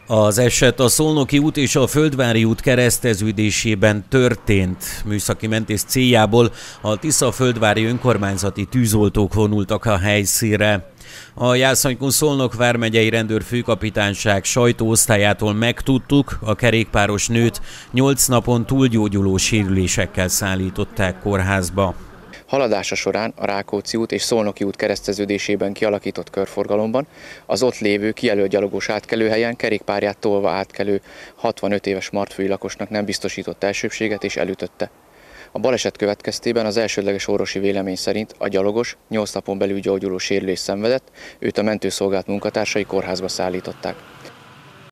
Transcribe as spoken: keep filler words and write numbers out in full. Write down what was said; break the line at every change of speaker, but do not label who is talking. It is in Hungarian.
Az eset a Szolnoki út és a Földvári út kereszteződésében történt. Műszaki mentés céljából a Tisza-Földvári önkormányzati tűzoltók vonultak a helyszínre. A Jászonykun-Szolnok vármegyei rendőrfőkapitányság sajtóosztályától megtudtuk, a kerékpáros nőt nyolc napon túlgyógyuló sérülésekkel szállították kórházba.
Haladása során a Rákóczi út és Szolnoki út kereszteződésében kialakított körforgalomban az ott lévő kijelölt gyalogos átkelőhelyen kerékpárját tolva átkelő hatvanöt éves martfői lakosnak nem biztosított elsőbséget és elütötte. A baleset következtében az elsődleges orvosi vélemény szerint a gyalogos nyolc napon belül gyógyuló sérülést szenvedett, őt a mentőszolgálat munkatársai kórházba szállították.